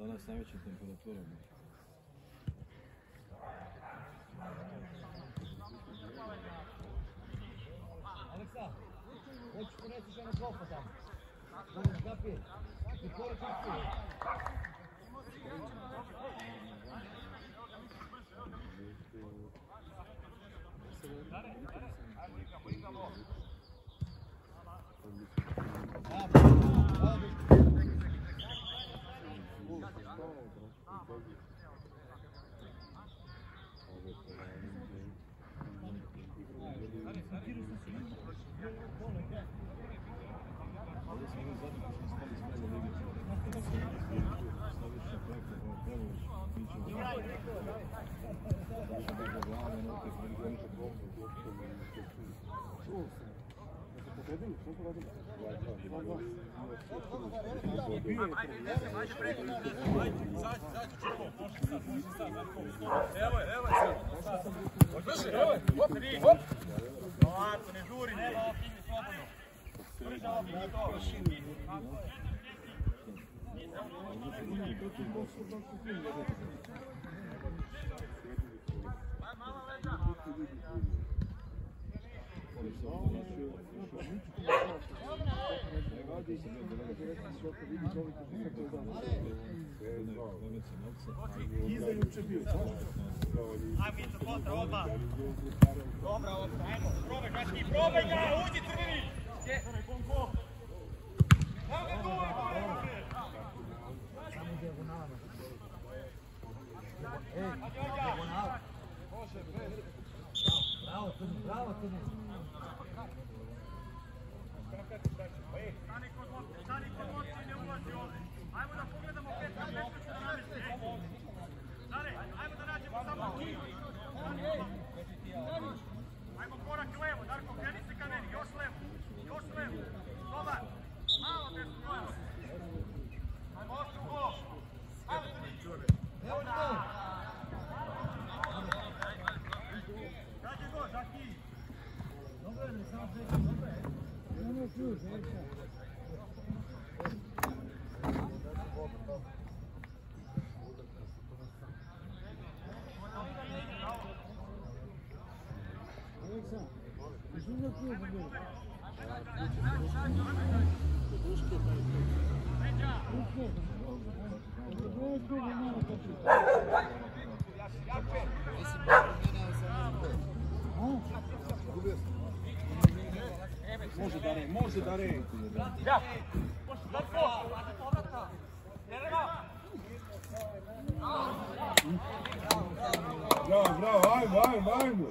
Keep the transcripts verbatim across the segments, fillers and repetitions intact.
Danas najveća temperatura. Aleksa, hoćeš ponesiš ono kofa tamo? Možeš kapije? I pored kapije. Evo je, evo je. Odvrši, evo je. Hop, hop. Ovako, ne žuri. Evo, opini, slobodno. Drža, opini, to. Mala leđa. Iza juče bio. Ajmo isto kontra, odmah. Dobra, odmah, ajmo. Probaj, Kački, probaj ga, uđi crveni. Evo ga tu, evo ga. Samo dijagonalno. Ej, dijagonalno. Bravo, Crni, bravo, Crni. Stani kod moći, stani kod moći i ne ulazi ovdje. Ajmo da pogledamo pet na pet što sedamnaest. Stane, ajmo da nađemo samo kij. Ajmo korak levo, Darko, kreni se ka meni, još levo, još levo. Dobar, malo desno, malo. Ajmo ostru gol. Ajmo da mi čure. Evo to. Kađe go, Žaki. Dobro je, ne samo preko, dobro je. Ono je ključ, Aleksa. Aleksa, što za ključ je bilo? Puške. Puške. Ako dvoje kluba malo kačiti. Jesi promenao za mene. Može da re, može da re. Ja! Darko! Bravo, bravo, ajmo, ajmo, ajmo.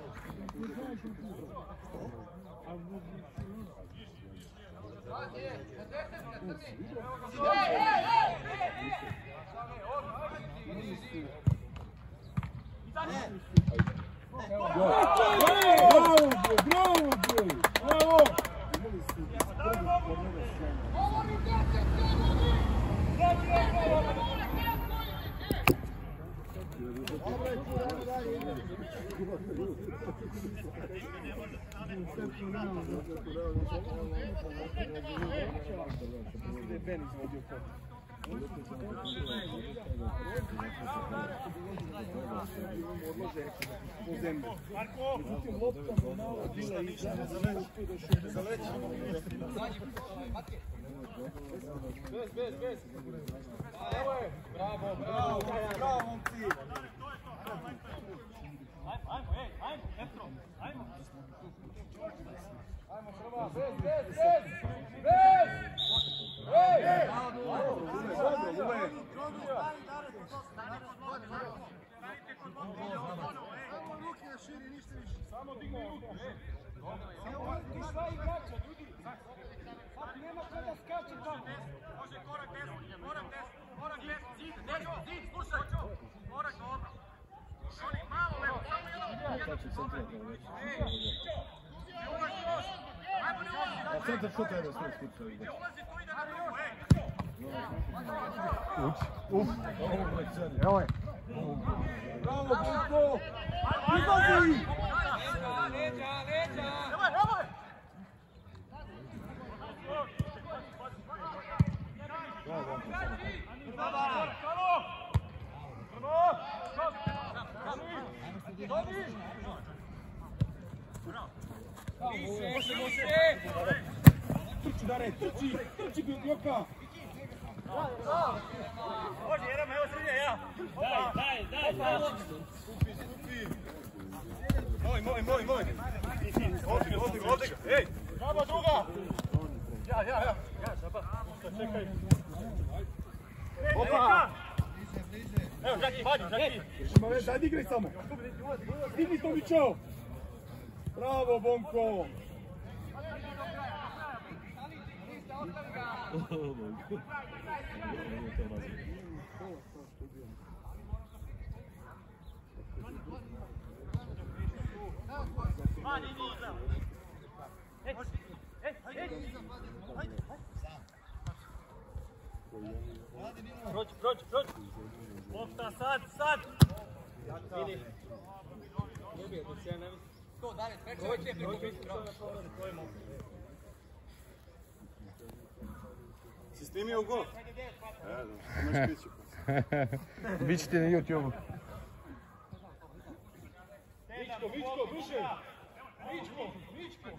Bravo, bravo, bravo. Međutim, lopta mu malo bila iza, ne uspio da šute za leći. Bez, bez, bez. Evo je. Bravo, bravo, bravo, momci. Ajmo, ajmo, ej, ajmo, Petro, ajmo. Ajmo, Hrva, bez, bez, bez, bez! Ej! Dobro, lume. Stanite kod moći, samo ruke na širi, ništa više. Samo digni ruke. Ti šta igrača, ljudi? Sad nema kada skače tamo. Može korak desno, korak desno, korak desno, zid, desno, zid, slušaj. Korak dobro. Oni malo levo, samo jedan, jedan dobar. Ej, ne ulazi još. Ajmo ne ulazi. A centar što treba sve skuća? Ne ulazi, tu ide na drugu, ej. Uć, uf. Evo je. Bravo, Bunko! Izlazi! Leđa, leđa! Evo je, evo je! Dobar! Može, može! Trči, Dare, trči! Trči, Joka! Može, Jerema, evo srednje, ja. Daj, daj, daj. Stupi, stupi! Moj, moj, moj, moj! Ovdje ga, ovdje ga, ovdje ga! Ej! Žaba druga! Ja, ja, ja! Ja, žaba! Čekaj! Opa! Evo, Žaki, vađi, Žaki! Držimo već, daj igraj samo! Stigni to, Mićo! Bravo, Bonko! Prođi, prođi, prođi! Lopta, sad, sad! To, David, preče, Si snimio gol? E, da, imaš piću. Bićete na YouTube-u. Mičko, Mičko, duže! Mičko, Mičko!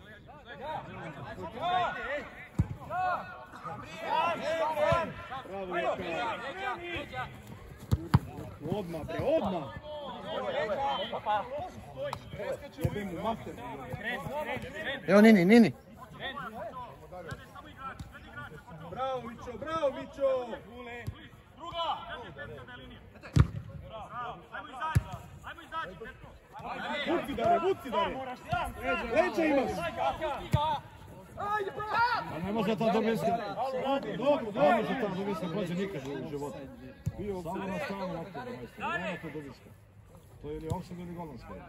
Bravo, Joka! Odmah, bre, odmah! Jebim mu mater! Evo Nini, Nini! Bravo, Mićo, bravo, Mićo! Druga! Ajmo izađi, ajmo izađi! Vuci, Dare, vuci, Dare! Leđa imaš! A ne može ta Dobinska. Dobro, ne može ta Dobinska prođe nikad u životu. Bio samo na stranu aktivno, majstor. Nema to Dobinska. To je ili offside ili golman skoro.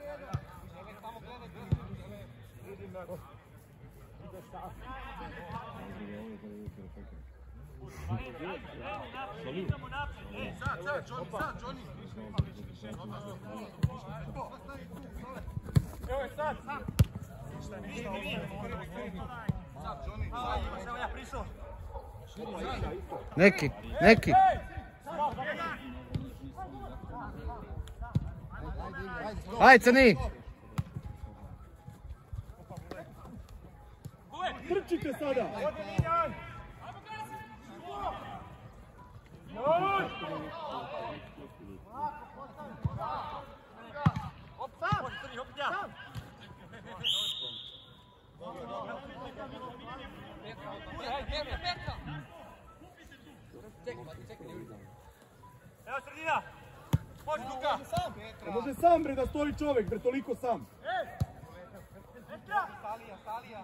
Sad, sad, Johnny, sad, Johnny! Evo je sad! Evo ja prišao. Neki, neki! Ajde, Crni! Trčite sada! Evo sredina! Može Duka! Ne može sam, bre, da stoji čovjek, bre, toliko sam! Salija, Salija!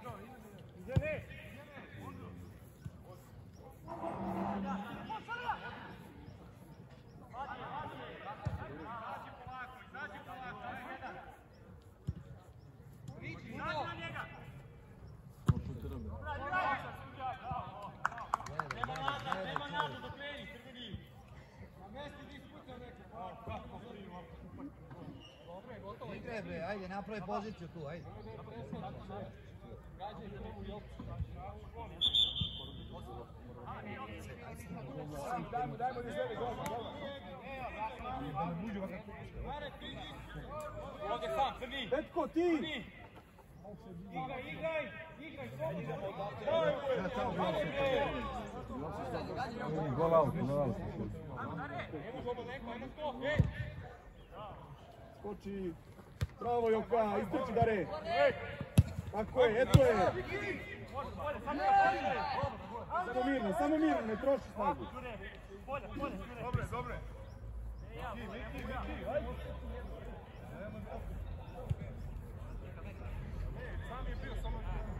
Ajde, napravi poziciju tu, ajde. Dajmo, dajmo da želi gol. Ovdje sam, Crni! Petko, ti! Igraj, igraj! Igraj, Gol out, gol out. Skoči! Bravo, Joka, istrči, Dare! Tako je, eto je! Samo mirno, samo mirno, ne troši snagu. Dobre, dobre. Sam je bio, samo...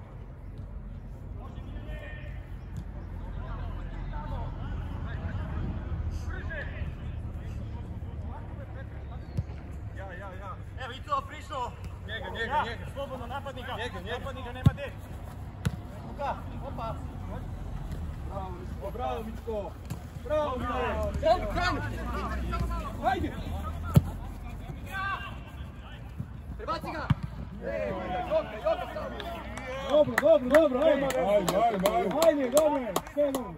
Ja, ja, ja. Evo i to prišao! Njega, njega, njega. Slobodno, napadni ga! Njega, njega. Napadni ga, nema gdje! Duka, opa! Bravo, Mičko, bravo, Mičko! Bravo, Mičko! Hajde! Prebaci ga! Dobro, dobro, dobro, ajde! Ajde, ajde, ajde! Ajde, dobro je, sve dobro!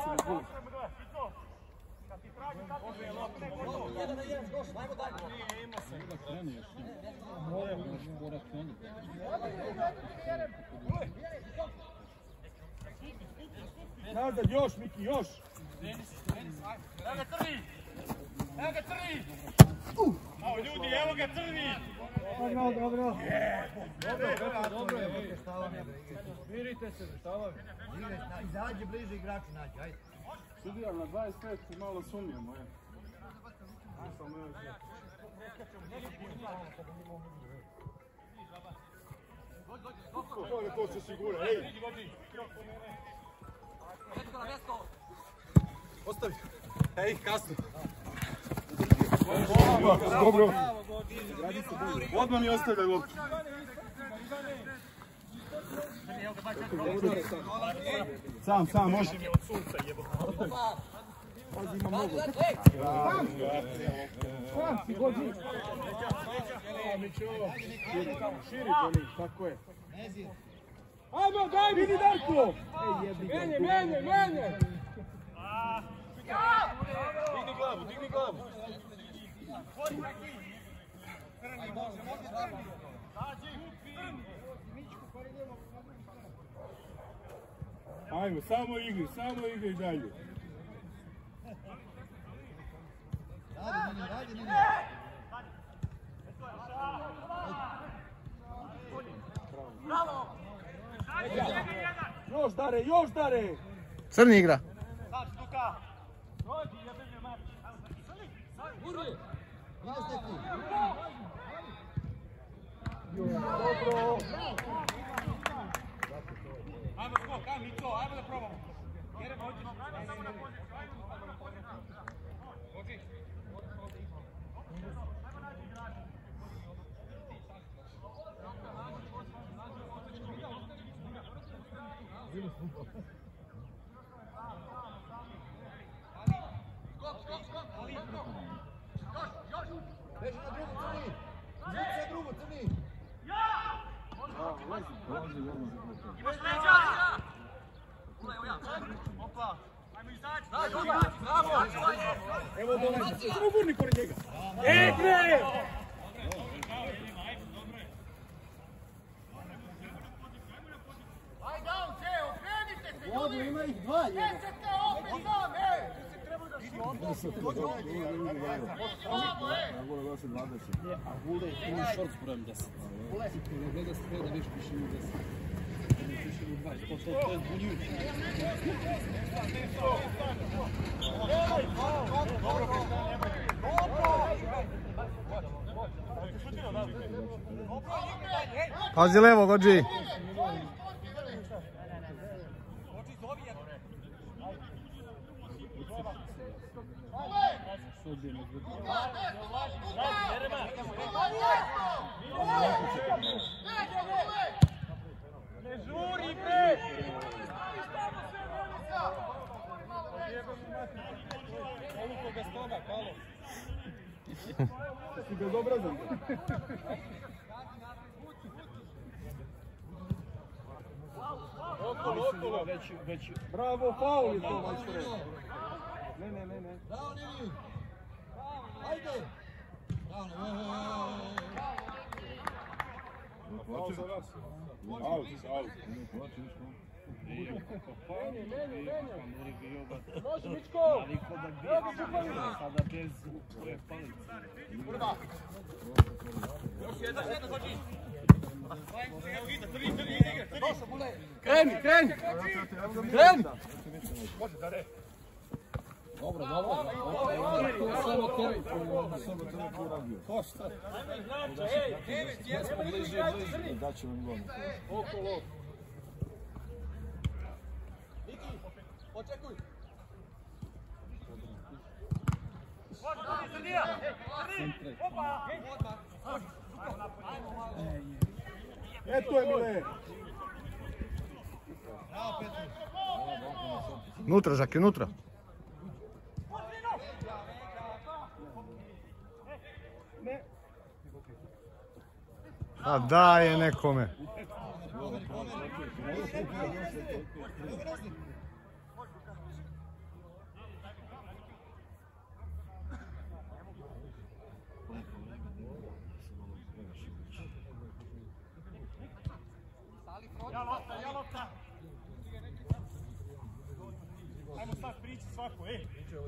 Jedan na jedan, došli, ajmo dalje! Kreni još. Mora još korak kreni. Nazad, još, Miki, još! Evo ga crni! Evo ga crni! Evo ljudi, evo ga crni! Dobro, dobro. Dobro je, Smirite se, šta vam? Izađi bliže igraču nađi, ajde. Sudija na dvadeset pet malo sumnjamo, je. Samo još je. To je to se sigura, ej! Ostavi! Ej, kasno! Dobro! Odmah mi ostavljaj loptu! Sam, sam, može! Pazi, ima mnogo! Sam si, gođi! Širi to njih, tako je! Ajmo, daj, vidi Darko! Menje, menje, menje! Digni glavu, digni glavu! Ajmo, samo igri, samo igri dalje! Radi, Nini, radi, Nini. Bravo! Još Dare, još Dare! Crni igra. Sad, Duka! Rodi, jebe me mač! Urli! Jeste ti! Dobro! Ajmo skok, ajmo Mico, ajmo da probamo! Jeremo, hoćeš? Ajmo na poziciju, ajmo na poziciju! Hoći! Ajmo nađi igrača! Beži na drugu, crni! Zvuci na drugu, crni! Imaš leđa! Ulaj, evo ja! Opa! Ajmo izaći! Bravo! Evo dolazi, samo burni pored njega! Igre! Ajde, Alce, okrenite se, Vodu, ljudi! ima ih dva, jedan. Nećete opet sam, ej! Treba da šli! Bravo, ej! Pazi levo, gođi. Ne žuri, bre! Povukao ga s toga, Palo. Si bezobrazan. Okolo, okolo. Bravo, faul je to, majstore. Ne, ne, ne, ne. Bravo, Nini! Ajde! Bravo, Faul za vas. Out, out. Menje, menje, menje! Može, Mičko! Evo ga Čupalina! Sada bez ove palice. Kurva! Još jedan, jedan, hoći! Evo Gita, crni, crni, ide, crni! Kreni, kreni! Kreni! Može, da re! Dobro, dobro. Samo teri. Samo teri tu radio. To šta? Ej, devet, jedan, Bliži, bliži. Daće vam gol. Okolo. Miki, očekuj! Može, crni, crnija! Crni! Opa! Eto je Mile! Bravo, Petru. Nutra, Žaki, nutra. A daje nekome. Ja lopta, ja lopta! Ajmo sad prići svako, ej!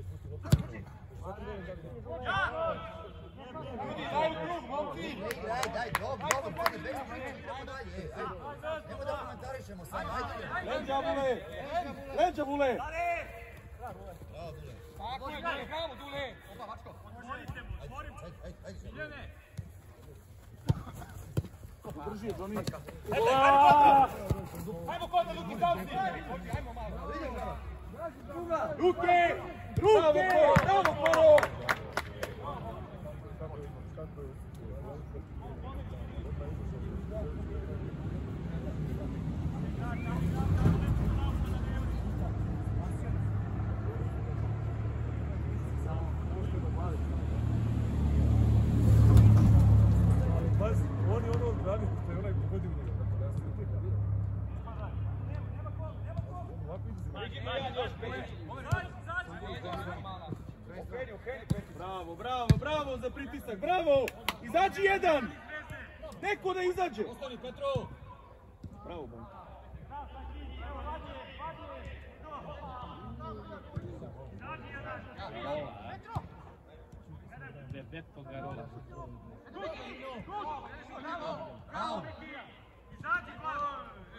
Ljudi, daj u krug, momci! Daj, daj, dobro, dobro, sad je bez priče, idemo dalje, ej, ajde. Nemo da komentarišemo sad, ajde. Leđa, Bule! Leđa, Bule! Tako je, Dule, bravo, Dule! Opa, Vačko. Otvorite mu, otvorite mu! Ajde, ajde, ajde. Miljane! Drži je, Johnny. Ajde, ajde, kontra! Ajmo kontra, Luki, zavci! Ajmo malo. Ruke! Ruke! Bravo, Kolo! Pazi, on je ono odradio, što je onaj pogodio njega, tako da ja sam uvijek radio. Bravo, bravo, bravo za pritisak, bravo! Izađi jedan! Neko da izađe! Ostani, Petro! Bravo, Bon. Bebeto Garola. Bravo! Izađi, bravo!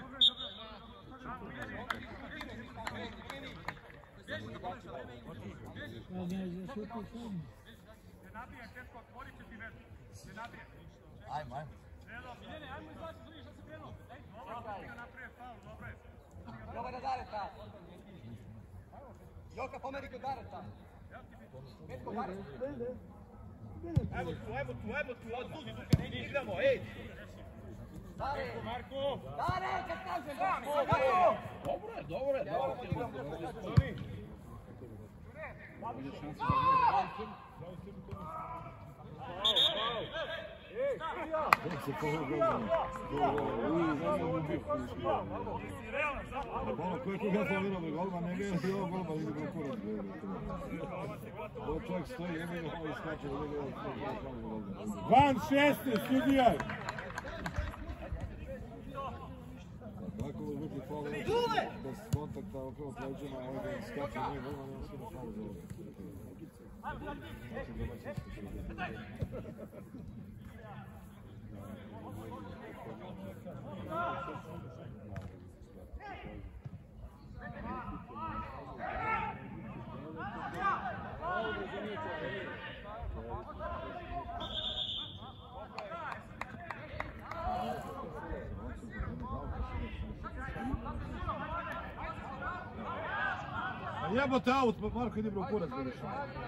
Ne nabijaj, teško, otvorit će ti vezu. Ne nabijaj. Ajmo, ajmo. Miljane, ajmo izaći, vidiš da se krenuo. Dobro, ti ga napravio faul, dobro je. Dobar je Dareta. Joka, pomeri kod Dareta. Petko, Dareta. Ajmo tu, ajmo tu, ajmo tu, odzudi, Duka, ne igramo, ej! Dare! Marko! Dare, kad kažem, Dareta! Dobro je, dobro je, dobro je. Kako se pogleda gol? Ono koji koga falirao da golma ne gleda i ovo golma vidi ga kurac. Ovo čovjek stoji, jebe ga ovo iskače, da gleda ovo golma. Van šeste, sudija! Tako ovo biti faul, bez kontakta okolo pleđima, ovo ga iskače, nije golma, nema sve na faul za ovo. Jebote aut, Marko ide u kurac vidiš.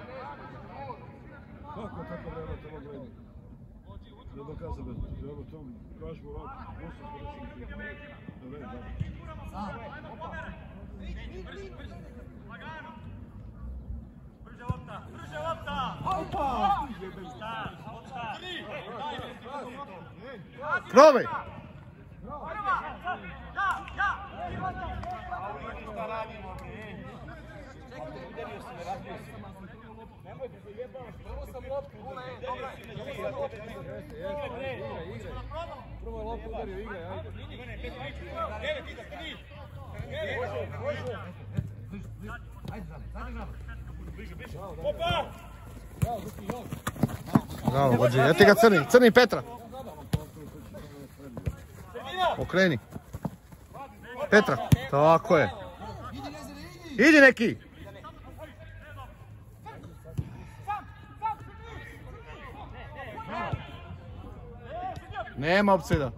Kako tako da jebote ovo gledi? Da dokaza bez jebo tom kažemo rok, osam pedeset. Da već da. Lagano. Brže lopta, brže lopta. Opa! Šta, šta? Probaj! Prva, ja, ja. Šta radimo, bre? Čekaj, udario si me, razbio si. Nemoj da se jebavaš, prvo sam loptu, Bule, dobra. Prvo je loptu udario, igraj, ajde. Devet, iza, tri. Ajde, zadnji žal. Bliže, bliže. Opa! Bravo, vođi, eto ga crni, crni Petra. Okreni. Petra, tako je. Idi neki. Nema opcida.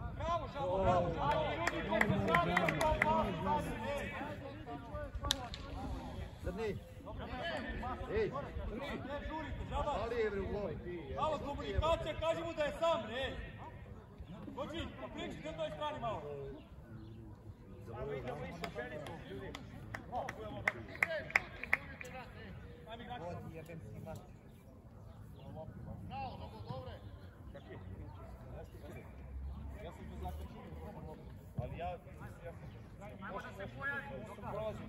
Crni. Ej, ali je bre u glavi. Malo komunikacija, kaži mu da je sam, ne. Dođi, pa priči, na toj strani malo. Ali ja... Ne može se pojaviti.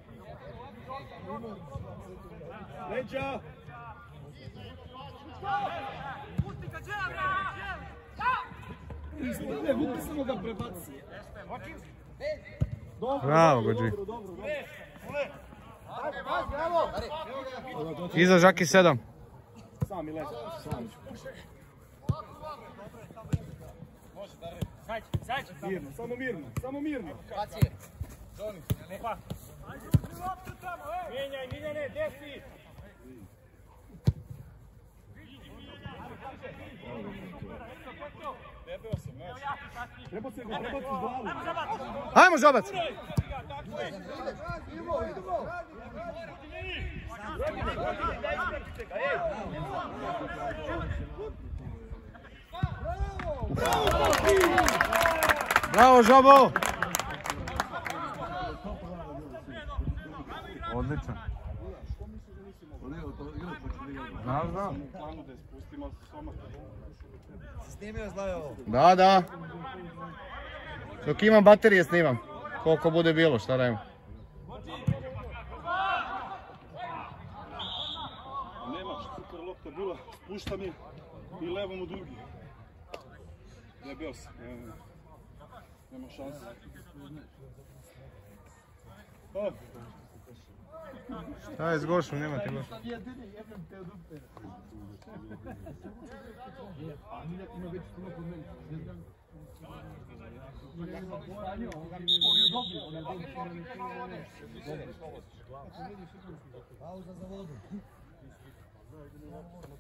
Leđa! Pusti ga, džela, bre, džela! Ne, vuku samo ga prebaci. Bravo, Gođi. Dobro, dobro, dobro. Iza Žaki sedam. Sami leti, sami ću. Mirno, samo mirno, samo mirno. Mijenjaj, Miljane, desi! Treba se ga prebati u glavu. Ajmo Žabac! Bravo Žabo! Odličan. Znam, znam. Snimio znaju ovo. Da, da. Dok imam baterije snimam. Koliko bude bilo, šta da ima. Nemaš, super lopta bila, pušta mi i levom u drugi. Debeo sam, nema, nema šanse. Oh. Šta je s Gošom, nema ti Goša. Pauza za vodu.